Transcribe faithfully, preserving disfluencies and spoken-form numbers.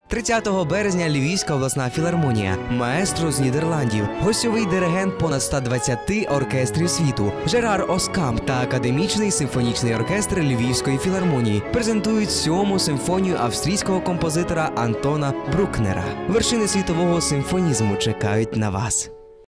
тридцятого березня Львівська обласна філармонія, маестро з Нідерландів, гостьовий диригент понад ста двадцяти оркестрів світу, Жерар Оскамп та Академічний симфонічний оркестр Львівської філармонії презентують сьому симфонію австрійського композитора Антона Брукнера. Вершини світового симфонізму чекають на вас.